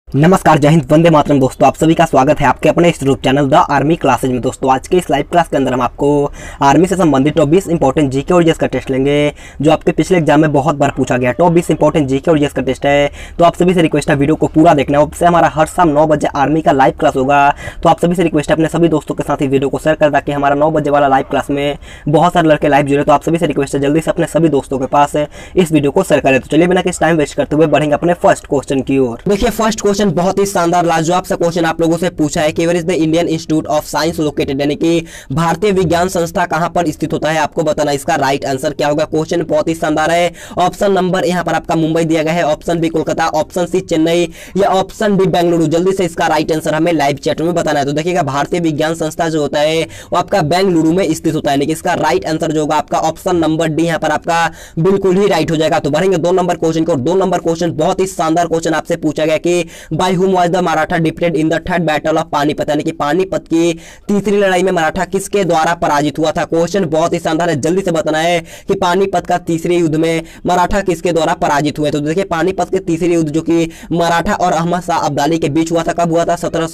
नमस्कार, जय हिंद, वंदे मातरम। दोस्तों आप सभी का स्वागत है आपके अपने इस YouTube channel the army classes में। दोस्तों आज के इस लाइव क्लास के अंदर हम आपको आर्मी से संबंधित टॉप 20 इंपॉर्टेंट जीके और जीएस का टेस्ट लेंगे, जो आपके पिछले एग्जाम में बहुत बार पूछा गया। टॉप 20 इंपॉर्टेंट जीके और जीएस का टेस्ट है, तो आप सभी से रिक्वेस्ट है वीडियो को पूरा देखना है। उससे हमारा हर शाम 9 बजे आर्मी का लाइव क्लास होगा, तो आप सभी से रिक्वेस्ट है अपने सभी दोस्तों के साथ ही वीडियो को शेयर कर, ताकि हमारा 9 बजे वाला लाइव क्लास में बहुत सारे लड़के लाइव जुड़े। तो आप सभी से रिक्वेस्ट है जल्दी से अपने सभी दोस्तों के पास इस वीडियो को शेयर करें। तो चलिए बिना किसी टाइम वेस्ट करते हुए बढ़ेंगे अपने फर्स्ट क्वेश्चन की ओर। देखिए फर्स्ट क्वेश्चन बहुत ही शानदार लाजवाब सा क्वेश्चन आप लोगों से पूछा है कि where is the Indian Institute of Science located, यानी कि भारतीय विज्ञान संस्था कहां पर स्थित होता है, आपको बताना इसका राइट आंसर क्या होगा। क्वेश्चन बहुत ही शानदार है। ऑप्शन नंबर यहां पर आपका मुंबई दिया गया है, option B Kolkata, option C Chennai या ऑप्शन डी बेंगलुरु। जल्दी से इसका राइट आंसर हमें लाइव चैट में बताना है। तो देखिएगा भारतीय विज्ञान संस्था जो होता है वो आपका बेंगलुरु में स्थित होता है, यानी कि इसका राइट आंसर जो होगा आपका ऑप्शन नंबर डी यहां पर आपका बिल्कुल ही राइट हो जाएगा। तो बढ़ेंगे 2 नंबर क्वेश्चन को। 2 नंबर क्वेश्चन बहुत ही शानदार क्वेश्चन आपसे पूछा गया कि by whom was the Maratha defeated in the third battle of Panipat, यानी कि पानीपत की तीसरी लड़ाई में मराठा किसके द्वारा पराजित हुआ था। क्वेश्चन बहुत ही शानदार है, जल्दी से बताना है कि पानीपत का तीसरे युद्ध में मराठा किसके द्वारा पराजित हुए। तो देखिए पानीपत के तीसरे युद्ध जो कि मराठा और अहमद शाह अब्दाली के बीच हुआ था, कब हुआ था?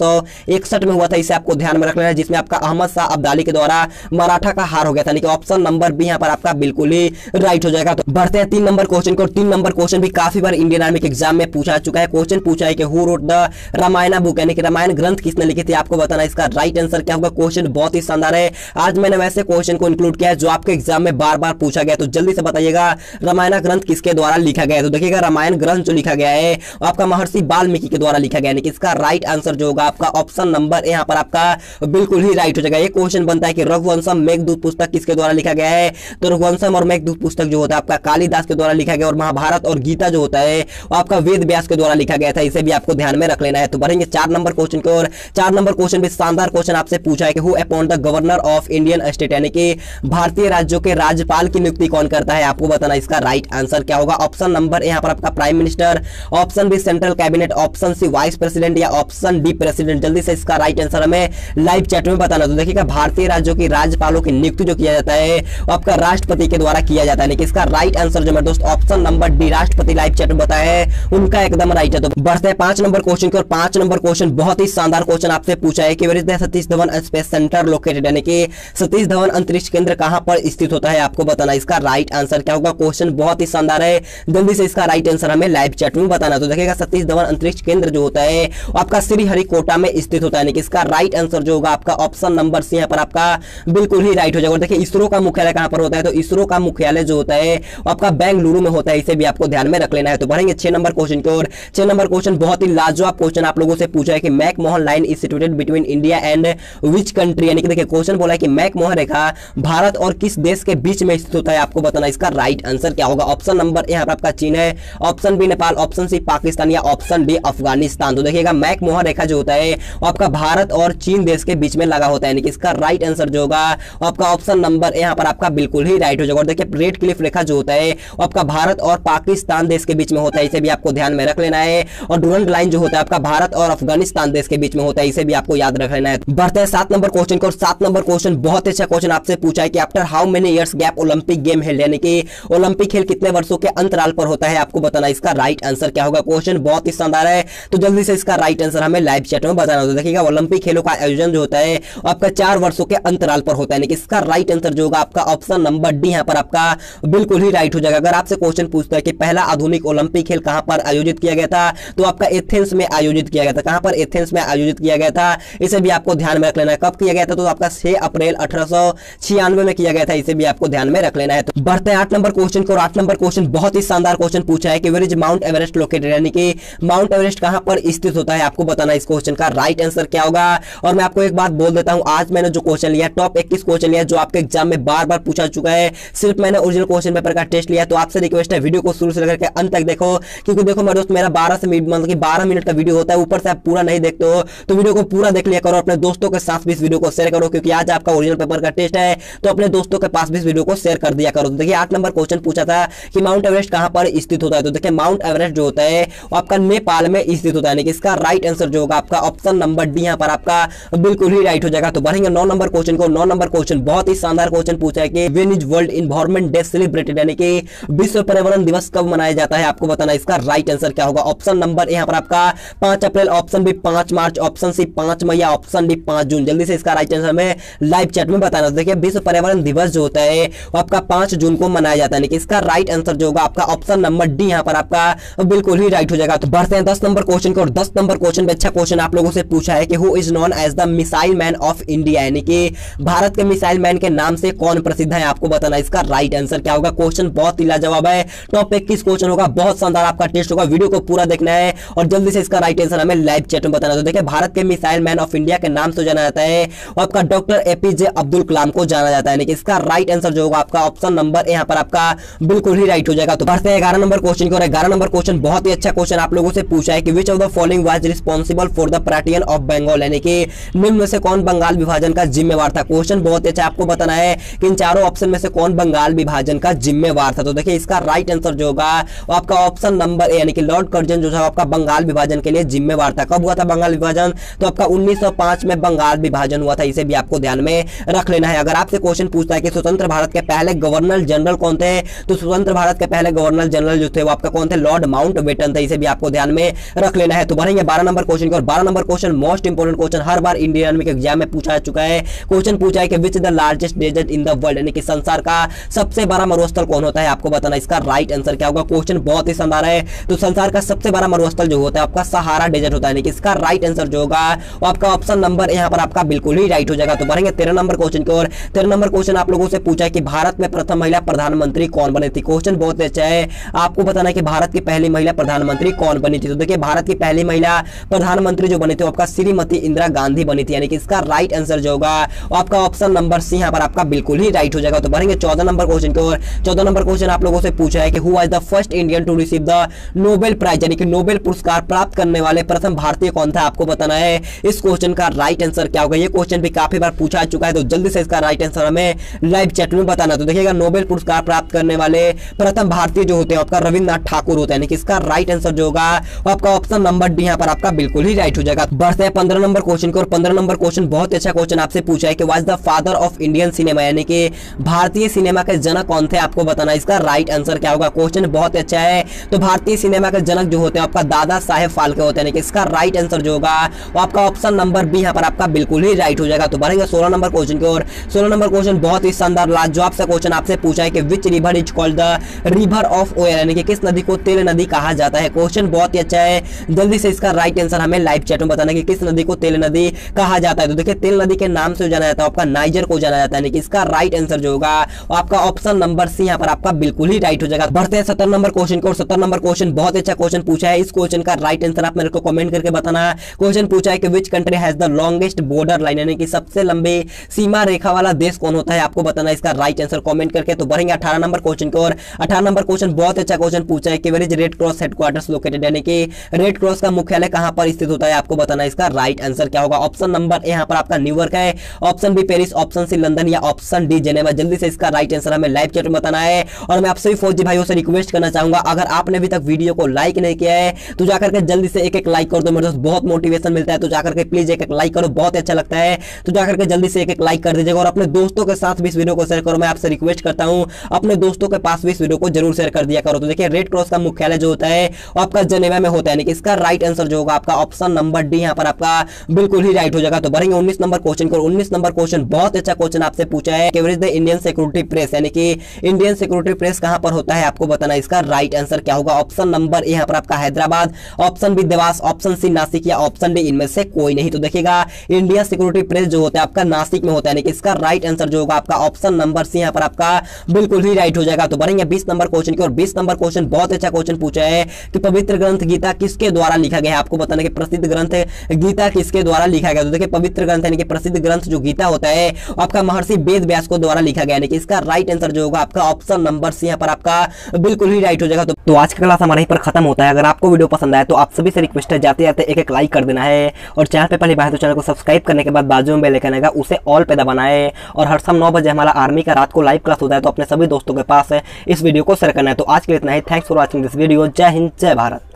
1761 में हुआ था। इसे आपको ध्यान में रखना है, जिसमें आपका अहमद शाह अब्दाली के द्वारा मराठा का हार हो गया था, यानी कि ऑप्शन नंबर बी यहां पर आपका बिल्कुल ही राइट हो जाएगा। तो बढ़ते हैं 3 नंबर क्वेश्चन को। 3 नंबर क्वेश्चन भी काफी बार इंडियन आर्मी के एग्जाम में पूछा चुका है। क्वेश्चन पूछा है कि who wrote the Ramayana book, यानी कि रामायण ग्रंथ किसने लिखी थी, आपको बताना इसका राइट आंसर क्या होगा। क्वेश्चन बहुत ही शानदार है। आज मैंने वैसे क्वेश्चन को इंक्लूड किया है जो आपके एग्जाम में बार बार पूछा गया, तो जल्दी से बताइएगा रामायण ग्रंथ किसके द्वारा लिखा गया है। तो देखिएगा रामायण ग्रंथ जो लिखा गया है आपका महर्षि वाल्मीकि के द्वारा लिखा गया है, इसका राइट आंसर जो होगा आपका ऑप्शन नंबर यहां पर आपका बिल्कुल ही राइट हो जाएगा। ये क्वेश्चन बनता है कि रघुवंशम मेघदूत पुस्तक किसके द्वारा लिखा गया है। तो रघुवंशम और मेघदूत पुस्तक जो होता है आपका कालिदास के द्वारा लिखा गया, और महाभारत और गीता जो होता है वो आपका वेद व्यास के द्वारा लिखा गया था। इसे भी आपको ध्यान में रख लेना है। तो बढ़ेंगे 4 नंबर क्वेश्चन की ओर। 4 नंबर क्वेश्चन भी शानदार क्वेश्चन आपसे पूछा है कि who appoint the governor of Indian state, यानी कि भारतीय राज्यों के राज्यपाल की नियुक्ति कौन करता है, आपको बताना इसका राइट आंसर क्या होगा। ऑप्शन नंबर यहां पर आपका prime minister, option B central cabinet, option C vice president या ऑप्शन डी प्रेसिडेंट। जल्दी से इसका राइट आंसर हमें लाइव चैट में बताना। तो देखिएगा भारतीय राज्यों की राज्यपालों की नियुक्ति जो किया जाता है वो आपका राष्ट्रपति के द्वारा किया जाता है, यानी कि इसका राइट आंसर जो मेरे दोस्त ऑप्शन नंबर डी राष्ट्रपति लाइव चैट में बताया है उनका एकदम राइट है। तो बढ़ते हैं 5 नंबर क्वेश्चन की ओर। 5 नंबर क्वेश्चन बहुत ही शानदार क्वेश्चन आपसे पूछा है कि where is the Satish Dhawan space centre located, यानी कि सतीश धवन अंतरिक्ष केंद्र कहां पर स्थित होता है, आपको बताना इसका राइट आंसर क्या होगा। क्वेश्चन बहुत ही शानदार है, जल्दी से इसका राइट आंसर हमें लाइव चैट में बताना। तो देखिएगा सतीश धवन अंतरिक्ष केंद्र जो होता है वो आपका श्रीहरिकोटा में स्थित होता है, यानी कि इसका राइट आंसर जो होगा आपका ऑप्शन नंबर सी यहां पर आपका बिल्कुल ही राइट हो जाएगा। और देखिए इसरो का मुख्यालय कहां पर होता है, तो इसरो का मुख्यालय जो होता है वो आपका बेंगलुरु में होता है। इसे भी आपको ध्यान में रख लेना है। तो बढ़ेंगे 6 नंबर क्वेश्चन की ओर। 6 नंबर क्वेश्चन बहुत ही लाजवाब क्वेश्चन आप लोगों से पूछा है कि McMahon line is situated between India and which country, यानी कि देखिए क्वेश्चन बोला है कि मैकमोहन रेखा भारत और किस देश के बीच में स्थित होता है, आपको बताना इसका राइट आंसर क्या होगा। ऑप्शन नंबर यहां पर आपका चीन है, option B Nepal, option C Pakistan या ऑप्शन डी अफगानिस्तान। तो देखिएगा मैकमोहन रेखा जो होता है वो आपका भारत और चीन देश के बीच में लगा होता है, यानी कि इसका राइट आंसर जो होगा आपका ऑप्शन नंबर यहां पर आपका बिल्कुल ही राइट हो जाएगा। और देखिए रेड क्लिफ रेखा जो होता है वो आपका भारत और पाकिस्तान देश के बीच में होता है, इसे भी आपको ध्यान में रख लेना है। और डुरंड लाइन जो होता है आपका भारत और अफगानिस्तान देश के बीच में होता है, इसे भी आपको याद रख लेना है। बढ़ते हैं 7 नंबर क्वेश्चन को। 7 नंबर क्वेश्चन बहुत अच्छा क्वेश्चन आपसे पूछा है कि after how many years gap Olympic game held, यानी कि ओलंपिक खेल कितने वर्षों के अंतराल पर होता है, आपको बताना इसका राइट आंसर क्या होगा। क्वेश्चन बहुत ही शानदार है, तो जल्दी से इसका राइट आंसर हमें लाइव चैट में बताना। तो देखिएगा ओलंपिक खेलों का आयोजन जो होता है आपका 4 वर्षों के अंतराल पर होता है, यानी कि इसका राइट आंसर जो होगा आपका ऑप्शन नंबर डी यहां पर आपका बिल्कुल ही राइट हो जाएगा। अगर आपसे क्वेश्चन पूछता है कि पहला आधुनिक ओलंपिक खेल कहां पर आयोजित किया गया था, तो आपका एथेंस में आयोजित किया गया था। कहां पर? एथेंस में आयोजित किया गया था, इसे भी आपको ध्यान में रख लेना है। कब किया गया था? तो आपका 6 अप्रैल 1896 में किया गया था, इसे भी आपको ध्यान में रख लेना है। तो बढ़ते हैं 8 नंबर क्वेश्चन को। 8 नंबर क्वेश्चन बहुत ही शानदार क्वेश्चन पूछा है कि where is Mount Everest located, यानी कि माउंट एवरेस्ट कहां पर स्थित होता है, आपको बताना इस क्वेश्चन का राइट आंसर क्या होगा। और मैं आपको एक बात बोल देता हूं, आज मैंने जो क्वेश्चन लिया टॉप 21 क्वेश्चन लिया जो आपके एग्जाम में बार बार पूछा चुका है, सिर्फ मैंने ओरिजिनल क्वेश्चन पेपर का टेस्ट लिया। तो आपसे रिक्वेस्ट है वीडियो को शुरू से लेकर के अंत तक देखो, क्योंकि देखो मेरे दोस्त मेरा 12 मिनट का वीडियो होता है, ऊपर से आप पूरा नहीं देखते हो, तो वीडियो को पूरा देख लिया करो। अपने दोस्तों के साथ भी इस वीडियो को शेयर करो, क्योंकि आज आपका ओरिजिनल पेपर का टेस्ट है, तो अपने दोस्तों के पास भी इस वीडियो को शेयर कर दिया करो। तो देखिए 8 नंबर क्वेश्चन पूछा था कि माउंट एवरेस्ट कहां पर स्थित होता है। तो देखिए माउंट एवरेस्ट जो होता है वो आपका नेपाल में स्थित होता है, यानी कि इसका राइट आंसर जो होगा आपका ऑप्शन नंबर डी यहां पर आपका बिल्कुल ही राइट हो जाएगा। तो बढ़ेंगे 9 नंबर क्वेश्चन को। 9 नंबर क्वेश्चन बहुत ही शानदार क्वेश्चन पूछा है कि when is world environment day celebrated, यानी कि विश्व पर्यावरण दिवस कब मनाया जाता है, आपको बताना इसका राइट आंसर क्या होगा। ऑप्शन नंबर यहां पर आपका 5 अप्रैल, ऑप्शन बी 5 मार्च, ऑप्शन सी 5 मई या ऑप्शन डी 5 जून। जल्दी से इसका राइट आंसर हमें लाइव चैट में बताना। देखिए विश्व पर्यावरण दिवस जो होता है वो आपका 5 जून को मनाया जाता है, यानी कि इसका राइट आंसर जो होगा आपका ऑप्शन नंबर डी यहाँ पर आपका बिल्कुल ही राइट हो जाएगा। तो बढ़ते हैं 10 नंबर क्वेश्चन को, और 10 नंबर क्वेश्चन में अच्छा क्वेश्चन आप लोगों से पूछा है कि who is known as the missile man of India, यानी कि भारत के मिसाइल मैन के नाम से कौन प्रसिद्ध है, आपको बताना। इसका राइट आंसर क्या होगा। क्वेश्चन बहुत ही लाजवाब है, टॉप 21 क्वेश्चन होगा, बहुत शानदार आपका टेस्ट होगा, वीडियो को पूरा देखना है और जल्दी से इसका राइट आंसर हमें लाइव चैट में बताना। तो देखिए भारत के मिसाइल मैन ऑफ इंडिया के नाम से जाना जाता है और आपका डॉक्टर एपीजे अब्दुल कलाम को जाना जाता है, यानी कि इसका राइट आंसर जो होगा आपका ऑप्शन नंबर यहाँ पर आपका बिल्कुल ही राइट हो जाएगा। तो बढ़ते हैं 11 नंबर क्वेश्चन की ओर। 11 नंबर क्वेश्चन बहुत ही अच्छा क्वेश्चन आप लोगों से पूछा है कि which of the following was responsible for the partition of Bengal, यानी कि निम्न में से कौन बंगाल विभाजन का जिम्मेवार था। क्वेश्चन बहुत अच्छा, आपको बताना है कि इन चारों ऑप्शन में से कौन बंगाल विभाजन का जिम्मेवार था। तो देखिए इसका राइट आंसर जो होगा वो आपका ऑप्शन नंबर ए, यानी कि लॉर्ड कर्जन जो था आपका बंगाल विभाजन के लिए जिम्मेवार था। कब हुआ था बंगाल विभाजन, तो आपका 1905 में बंगाल विभाजन हुआ था, इसे भी आपको ध्यान में रख लेना है। अगर आपसे क्वेश्चन पूछता है कि स्वतंत्र भारत के पहले गवर्नर जनरल कौन थे, तो स्वतंत्र भारत के पहले गवर्नर जनरल जो थे वो आपका कौन थे, लॉर्ड माउंटबेटन थे, इसे भी आपको ध्यान में रख लेना है। तो बढ़ेंगे 12 नंबर क्वेश्चन की और 12 number question most important question, हर बार इंडियन आर्मी के एग्जाम में पूछा जा चुका है। क्वेश्चन पूछा है कि which is the largest desert in the world, यानी कि संसार का सबसे बड़ा मरुस्थल कौन होता है, आपको बताना। इसका राइट आंसर क्या होगा। क्वेश्चन बहुत ही शानदार है। तो संसार का सबसे बड़ा मरुस्थल जो होता है आपका सहारा डेजर्ट होता है, यानी कि इसका राइट आंसर जो होगा वो आपका ऑप्शन नंबर यहाँ पर आपका बिल्कुल ही राइट हो जाएगा। तो बढ़ेंगे 13 नंबर क्वेश्चन की ओर। 13 नंबर क्वेश्चन आप लोगों से पूछा है कि भारत में प्रथम महिला प्रधानमंत्री कौन बनी थी। क्वेश्चन बहुत अच्छा है, आपको बताना है कि भारत की पहली महिला प्रधानमंत्री कौन बनी थी। तो देखिए भारत की पहली महिला प्रधानमंत्री जो बनी थी आपका श्रीमती इंदिरा गांधी बनी थी, यानी कि इसका राइट आंसर जो होगा वो आपका ऑप्शन नंबर सी यहाँ पर आपका बिल्कुल ही राइट हो जाएगा। तो बढ़ेंगे 14 नंबर क्वेश्चन की ओर। 14 नंबर क्वेश्चन आप लोगों से पूछा है कि who was the first Indian to receive the Nobel prize, यानी कि नोबेल पुरस्कार प्राप्त करने वाले प्रथम भारतीय कौन था, आपको बताना है। इस क्वेश्चन का राइट आंसर क्या होगा। ये क्वेश्चन भी काफी बार पूछा चुका है, तो जल्दी से इसका राइट आंसर हमें लाइव चैट में बताना। तो देखिएगा नोबेल पुरस्कार प्राप्त करने वाले प्रथम भारतीय जो होते हैं आपका रविंद्रनाथ ठाकुर होते हैं, यानी कि इसका राइट आंसर जो होगा वो आपका ऑप्शन नंबर डी यहाँ पर आपका बिल्कुल ही राइट हो जाएगा। बढ़ते हैं 15 नंबर क्वेश्चन को, और 15 नंबर क्वेश्चन बहुत अच्छा क्वेश्चन आपसे पूछा है कि was the father of Indian cinema, यानी कि भारतीय सिनेमा के जनक कौन थे, आपको बताना। इसका राइट आंसर क्या होगा। क्वेश्चन बहुत अच्छा है। तो भारतीय सिनेमा के जनक जो होते हैं आपका दादा साहेब फाल्के होते हैं, इसका राइट आंसर जो होगा वो आपका ऑप्शन नंबर बी यहाँ पर आपका बिल्कुल ही राइट हो जाएगा। तो बढ़ेंगे 16 नंबर क्वेश्चन की ओर। 16 नंबर क्वेश्चन बहुत ही शानदार लाजवाब सा क्वेश्चन आपसे पूछा है कि which river is called the river of oil, यानी कि किस नदी को तेल नदी कहा जाता है। क्वेश्चन बहुत ही अच्छा है, जल्दी से इसका राइट आंसर हमें लाइव चैट में बताना कि किस नदी को तेल नदी कहा जाता है। तो देखिए तेल नदी के नाम से जाना जाता है आपका नाइजर को जाना जाता है, यानी कि इसका राइट आंसर जो होगा आपका ऑप्शन नंबर सी यहाँ पर आपका बिल्कुल ही राइट हो जाएगा। बढ़ते हैं 17 नंबर क्वेश्चन को, और 17 नंबर क्वेश्चन बहुत अच्छा क्वेश्चन पूछा है। इस क्वेश्चन का राइट आंसर आप मेरे को कमेंट करके बताना। क्वेश्चन पूछा है कि which country has the longest border line, यानी कि सबसे लंबी सीमा रेखा वाला देश कौन होता है, आपको बताना। इसका राइट आंसर कमेंट करके। तो बढ़ेंगे 18 नंबर क्वेश्चन को, और 18 नंबर क्वेश्चन बहुत अच्छा क्वेश्चन पूछा है कि where is red cross headquarters located, यानी कि रेड क्रॉस का मुख्यालय कहां पर स्थित होता है, आपको बताना। इसका राइट आंसर क्या होगा। ऑप्शन नंबर ए यहाँ पर आपका न्यूयॉर्क है, option B Paris, option C London या ऑप्शन डी जेनेवा। जल्दी से इसका राइट आंसर हमें लाइव चैट में बताना है। और मैं आप सभी फौजी भाइयों से रिक्वेस्ट करना चाहूंगा, अगर आपने अभी तक वीडियो को लाइक नहीं किया है तो जाकर के जल्दी से एक लाइक कर दो, मेरे दोस्त बहुत मोटिवेशन मिलता है। तो जाकर के प्लीज एक लाइक करो, बहुत अच्छा लगता है। तो जाकर के जल्दी से एक लाइक कर दीजिएगा और अपने दोस्तों के साथ भी इस वीडियो को शेयर करो। मैं आपसे रिक्वेस्ट करता हूं अपने दोस्तों के पास भी इस वीडियो को जरूर शेयर कर दिया करो। तो देखिए रेड क्रॉस का मुख्यालय जो होता है वो आपका जेनेवा में होता है, यानी कि इसका राइट आंसर जो होगा आपका ऑप्शन नंबर डी यहाँ पर आपका बिल्कुल ही राइट हो जाएगा। तो बढ़ेंगे 19 नंबर क्वेश्चन को। 19 नंबर क्वेश्चन बहुत अच्छा क्वेश्चन आपसे पूछा है कि where is the Indian security press, यानी कि इंडियन सिक्योरिटी प्रेस कहां पर होता है, आपको बताना। इसका राइट आंसर क्या होगा। ऑप्शन नंबर ए यहाँ पर आपका Hyderabad, option B Dewas, option C Nashik या ऑप्शन डी इनमें से कोई नहीं। तो देखिएगा इंडिया सिक्योरिटी प्रेस जो होता है आपका नासिक में होता है, यानी कि इसका राइट आंसर जो होगा आपका ऑप्शन नंबर सी यहाँ पर आपका बिल्कुल ही राइट हो जाएगा। तो बढ़ेंगे 20 नंबर क्वेश्चन की, और 20 नंबर क्वेश्चन बहुत अच्छा क्वेश्चन पूछा है कि पवित्र ग्रंथ गीता किसके द्वारा लिखा गया है, आपको बताना कि प्रसिद्ध ग्रंथ गीता किसके द्वारा लिखा गया। तो देखिए पवित्र ग्रंथ यानी कि प्रसिद्ध ग्रंथ जो गीता होता है आपका महर्षि वेद व्यास को द्वारा लिखा गया, यानी कि इसका राइट आंसर जो होगा आपका ऑप्शन नंबर सी यहाँ पर आपका बिल्कुल ही राइट हो जाएगा। तो आज का क्लास हमारा यहीं पर खत्म होता है। अगर आपको वीडियो पसंद आए तो आप सभी से रिक्वेस्ट है जाते जाते एक लाइक कर देना है, और चैनल पे पहली बार तो चैनल को सब्सक्राइब करने के बाद बाजू में बेल आइकन आएगा उसे ऑल पे दबाना है। और हर शाम 9 बजे हमारा आर्मी का रात को लाइव क्लास होता है, तो अपने सभी दोस्तों के पास इस वीडियो को शेयर करना है। तो आज के लिए इतना ही। Thanks for watching this video. जय हिंद, जय भारत।